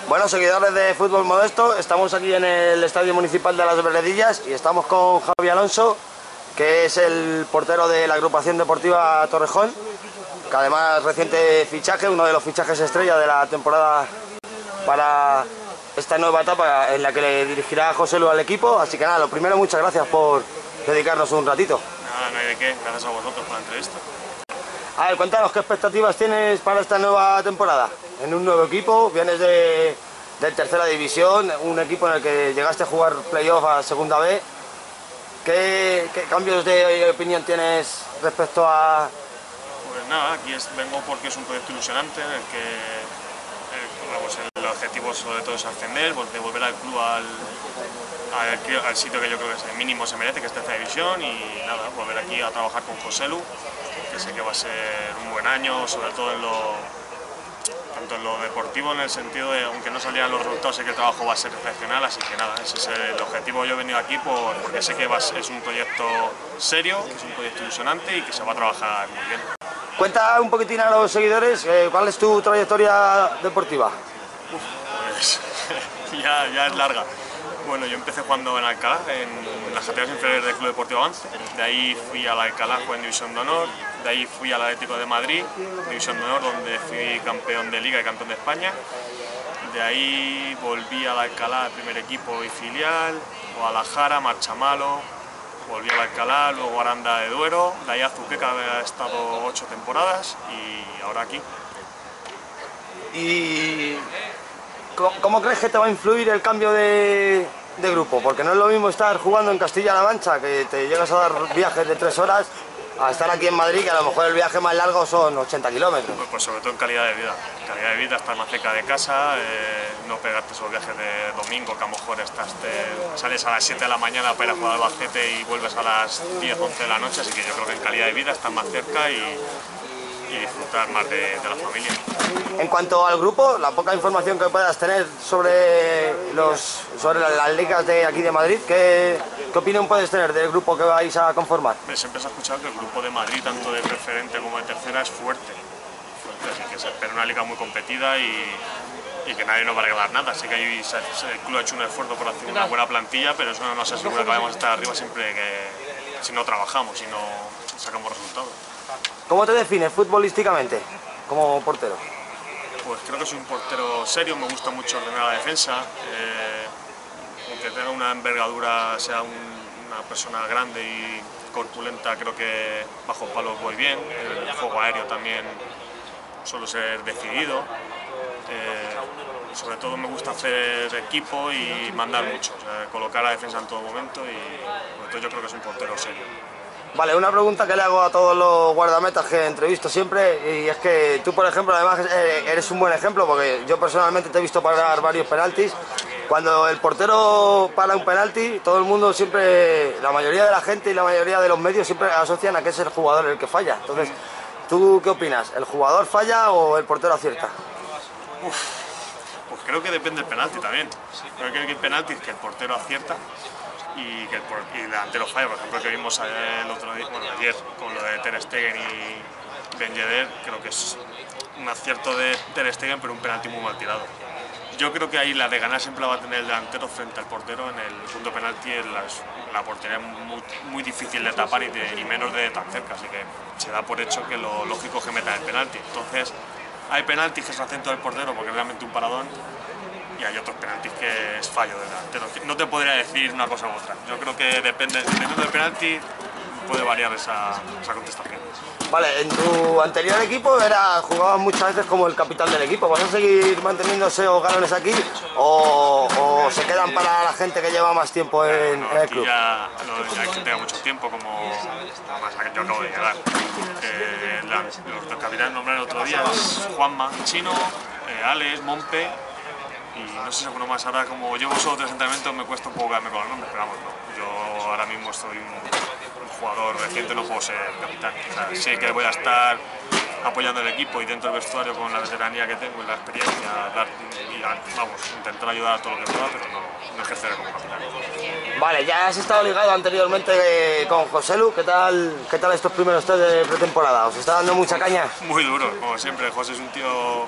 Bueno, seguidores de Fútbol Modesto, estamos aquí en el Estadio Municipal de Las Veredillas y estamos con Javi Alonso, que es el portero de la agrupación deportiva Torrejón, que además reciente fichaje, uno de los fichajes estrella de la temporada para esta nueva etapa en la que le dirigirá José Lu al equipo. Así que nada, lo primero, muchas gracias por dedicarnos un ratito. Nada, no hay de qué, gracias a vosotros por la entrevista. A ver, cuéntanos qué expectativas tienes para esta nueva temporada. En un nuevo equipo, vienes de tercera división, un equipo en el que llegaste a jugar playoff a segunda B. ¿Qué cambios de opinión tienes respecto a...? Pues nada, aquí vengo porque es un proyecto ilusionante en el que el objetivo sobre todo es ascender, devolver al club al sitio que yo creo que es el mínimo se merece, que es tercera división, y nada, volver aquí a trabajar con José Lu, que sé que va a ser un buen año, sobre todo tanto en lo deportivo, en el sentido de, aunque no salieran los resultados, sé que el trabajo va a ser excepcional, así que nada, ese es el objetivo. Yo he venido aquí porque sé que es un proyecto serio, que es un proyecto ilusionante y que se va a trabajar muy bien. Cuenta un poquitín a los seguidores, ¿cuál es tu trayectoria deportiva? Pues ya es larga. Bueno, yo empecé jugando en Alcalá, en las categorías inferiores del Club Deportivo Avance. De ahí fui al Alcalá, jugué en División de Honor. De ahí fui al Atlético de Madrid, División de Honor, donde fui campeón de Liga y campeón de España. De ahí volví al Alcalá, primer equipo y filial, Guadalajara, Marchamalo, volví al Alcalá, luego Aranda de Duero. De ahí a Azuqueca, había estado 8 temporadas y ahora aquí. ¿Y cómo crees que te va a influir el cambio de grupo? Porque no es lo mismo estar jugando en Castilla-La Mancha, que te llegas a dar viajes de 3 horas, a estar aquí en Madrid, que a lo mejor el viaje más largo son 80 kilómetros. Pues sobre todo en calidad de vida. Calidad de vida, estar más cerca de casa, no pegarte esos viajes de domingo, que a lo mejor sales a las 7 de la mañana para ir a jugar al Albacete y vuelves a las 10, 11 de la noche, así que yo creo que en calidad de vida estar más cerca y disfrutar más de la familia. En cuanto al grupo, la poca información que puedas tener sobre las ligas de aquí de Madrid, ¿qué opinión puedes tener del grupo que vais a conformar? Siempre se ha escuchado que el grupo de Madrid, tanto de preferente como de tercera, es fuerte, así que se espera una liga muy competida y que nadie nos va a regalar nada. Así que el club ha hecho un esfuerzo por hacer una buena plantilla, pero eso no nos asegura que vayamos a estar arriba siempre si no trabajamos, si no sacamos resultados. ¿Cómo te defines futbolísticamente como portero? Pues creo que soy un portero serio, me gusta mucho ordenar la defensa, aunque tenga una envergadura, sea una persona grande y corpulenta, creo que bajo palos voy bien. El juego aéreo también suelo ser decidido, sobre todo me gusta hacer equipo y mandar mucho, colocar a la defensa en todo momento, y sobre todo yo creo que soy un portero serio. Vale, una pregunta que le hago a todos los guardametas que entrevisto siempre, y es que tú, por ejemplo, además eres un buen ejemplo, porque yo personalmente te he visto parar varios penaltis. Cuando el portero para un penalti, todo el mundo siempre, la mayoría de la gente y la mayoría de los medios siempre asocian a que es el jugador el que falla. Entonces, ¿tú qué opinas? ¿El jugador falla o el portero acierta? Pues creo que depende del penalti también. Creo que hay penaltis que el portero acierta y el delantero falla. Por ejemplo, que vimos ayer con lo de Ter Stegen y Ben Yedder, creo que es un acierto de Ter Stegen, pero un penalti muy mal tirado. Yo creo que ahí la de ganar siempre la va a tener el delantero frente al portero. En el punto penalti la portería es muy difícil de tapar y menos de tan cerca, así que se da por hecho que lo lógico es que meta el penalti. Entonces, hay penaltis que es acento del portero porque es realmente un paradón, y hay otros penaltis que es fallo del delantero. No te podría decir una cosa u otra. Yo creo que dependiendo del penalti puede variar esa contestación. Vale, en tu anterior equipo jugabas muchas veces como el capitán del equipo. ¿Vas a seguir manteniendo esos galones aquí o se quedan para la gente que lleva más tiempo en el club? Ya hay que tenga mucho tiempo, como además a que yo acabo de llegar. Los capitanes nombraron el otro día es Juanma, Chino, Alex, Mompe, y no sé si alguno más. Ahora, como llevo solo 3 entrenamientos, me cuesta un poco quedarme con los nombres, pero vamos, no. Yo ahora mismo soy un jugador reciente, no puedo ser capitán. O sea, sé que voy a estar apoyando el equipo y dentro del vestuario con la veteranía que tengo y la experiencia, intentar ayudar a todo lo que pueda, pero no ejerceré como capitán. Vale, ya has estado ligado anteriormente con José Lu. ¿Qué tal estos primeros test de pretemporada? ¿Os está dando mucha caña? Muy duro, como siempre. José es un tío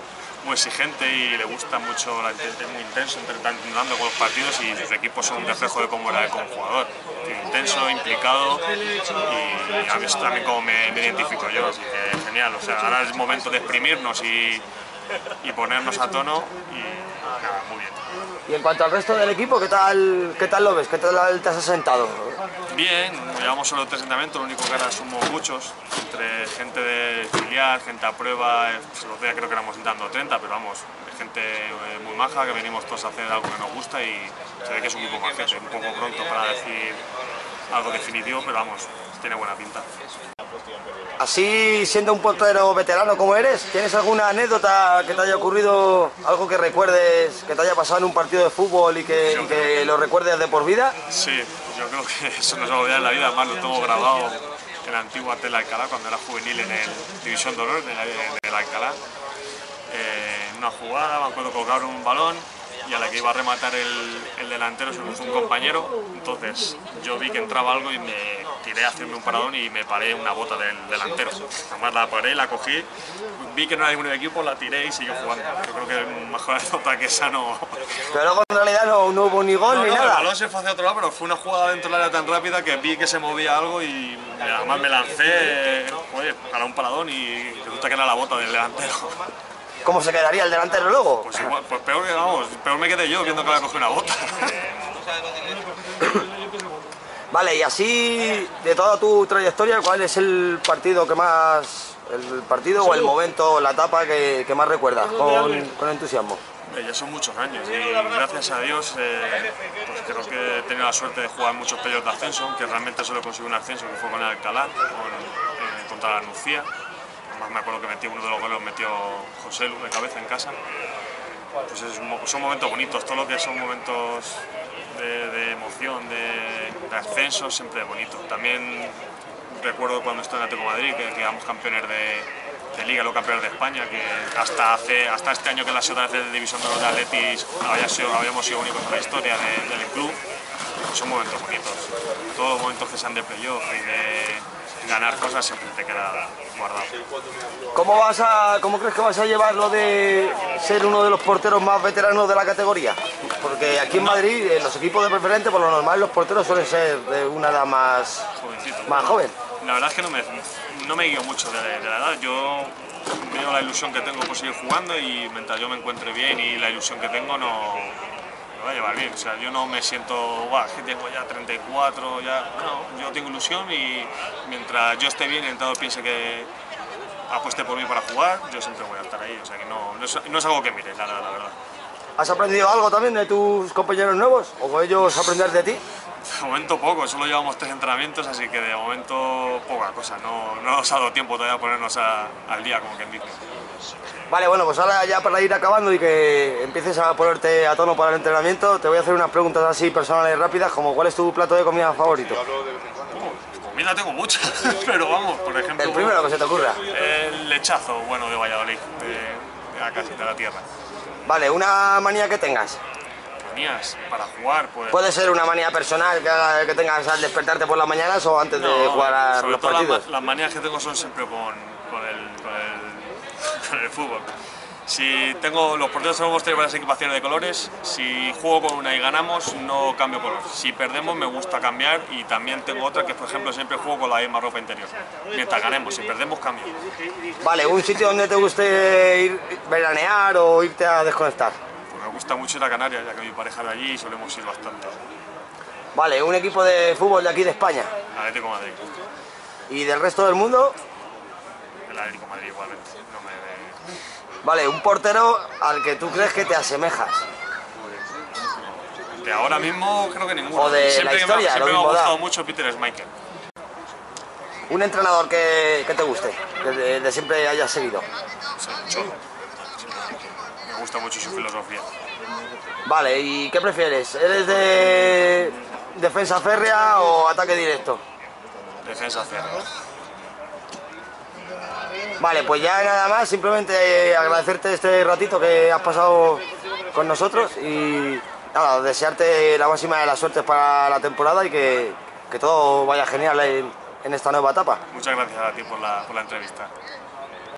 muy exigente y le gusta mucho, es muy intenso entrenando con los partidos y sus equipos son un reflejo de cómo era él como jugador. Intenso, implicado y a mí es también como me identifico yo, así que genial. O sea, ahora es momento de exprimirnos y ponernos a tono y nada, muy bien. Y en cuanto al resto del equipo, ¿qué tal lo ves? ¿Qué tal te has asentado? Bien, llevamos solo 3 entrenamientos, lo único que ahora somos muchos, entre gente de filial, gente a prueba, los días creo que éramos dando 30, pero vamos, gente muy maja, que venimos todos a hacer algo que nos gusta y se ve que es un grupo majete, un poco pronto para decir algo definitivo, pero vamos, tiene buena pinta. Así, siendo un portero veterano como eres, ¿tienes alguna anécdota que te haya ocurrido, algo que recuerdes, que te haya pasado en un partido de fútbol y que lo recuerdes de por vida? Sí, yo creo que eso no se va a olvidar en la vida, además lo tengo grabado en la antigua Tela Alcalá, cuando era juvenil en el División de Honor del Alcalá. En una jugada, me acuerdo, colocaron un balón y a la que iba a rematar el delantero se cruzó un compañero, entonces yo vi que entraba algo y me tiré a hacerme un paradón y me paré una bota del delantero. Además la paré, la cogí, vi que no era ningún equipo, la tiré y siguió jugando. Yo creo que mejor anécdota que esa no... Pero luego en realidad no hubo ni gol ni nada. El balón se fue hacia otro lado, pero fue una jugada dentro del área tan rápida que vi que se movía algo y además me lancé, para un paradón y resulta que era la bota del delantero. ¿Cómo se quedaría el delantero luego? Pues igual, pues peor que vamos, peor me quedé yo viendo que había cogido una bota. Vale, y así, de toda tu trayectoria, ¿cuál es el partido que más, o el momento, la etapa que más recuerdas con entusiasmo? Ya son muchos años y gracias a Dios pues creo que he tenido la suerte de jugar muchos playoffs de ascenso, aunque realmente solo conseguí un ascenso que fue con el Alcalá, contra la Nucía. Además me acuerdo que uno de los goles metió José Lu de cabeza en casa. Pues son momentos bonitos, todo lo que son momentos de emoción, de ascenso, siempre es bonito. También recuerdo cuando estuve en Atlético de Madrid, que quedamos campeones de Liga, luego campeones de España, que hasta este año que la ciudad de División de Honor de Atletis habíamos sido únicos en la historia del club. Son momentos bonitos. Todos los momentos que sean de playoff y de ganar cosas siempre te queda guardado. ¿Cómo crees que vas a llevar lo de ser uno de los porteros más veteranos de la categoría? Porque aquí en Madrid, en los equipos de preferente, por lo normal los porteros suelen ser de una edad más joven. La verdad es que no me guío mucho de la edad. Yo veo la ilusión que tengo por seguir jugando y mientras yo me encuentre bien y la ilusión que tengo no... me va a llevar bien, o sea, yo no me siento, que tengo ya 34, no, yo tengo ilusión y mientras yo esté bien y el entrenador piense que apueste por mí para jugar, yo siempre voy a estar ahí, o sea que no es algo que mire, la verdad. ¿Has aprendido algo también de tus compañeros nuevos o ellos aprender de ti? De momento poco, solo llevamos 3 entrenamientos, así que de momento poca cosa, no nos ha dado tiempo todavía a ponernos al día, como quien dice. Vale, bueno, pues ahora ya para ir acabando y que empieces a ponerte a tono para el entrenamiento, te voy a hacer unas preguntas así personales rápidas, como ¿cuál es tu plato de comida favorito? Comida tengo muchas, pero vamos, por ejemplo... El primero que se te ocurra. El lechazo, bueno, de Valladolid, de acá, de la tierra. Vale, una manía que tengas. Manías para jugar, pues... Puede ser una manía personal que tengas al despertarte por las mañanas o antes de jugar a los partidos. Las manías que tengo son siempre con el fútbol. Si los porteros tenemos varias equipaciones de colores, si juego con una y ganamos, no cambio color. Si perdemos, me gusta cambiar y también tengo otra que, por ejemplo, siempre juego con la misma ropa interior. Mientras ganemos, si perdemos, cambio. Vale, ¿un sitio donde te guste ir veranear o irte a desconectar? Pues me gusta mucho ir a Canarias, ya que mi pareja de allí y solemos ir bastante. Vale, ¿un equipo de fútbol de aquí de España? Atlético de Madrid. ¿Y del resto del mundo? El Atlético de Madrid igualmente. Vale, un portero al que tú crees que te asemejas. De ahora mismo creo que ninguno. O de la historia, siempre me ha gustado mucho Peter Schmeichel. Un entrenador que te guste, que de siempre hayas seguido. Cholo. Me gusta mucho su filosofía. Vale, ¿y qué prefieres? ¿Eres de defensa férrea o ataque directo? Defensa férrea. Vale, pues ya nada más, simplemente agradecerte este ratito que has pasado con nosotros y nada, desearte la máxima de las suertes para la temporada y que todo vaya genial en esta nueva etapa. Muchas gracias a ti por la entrevista.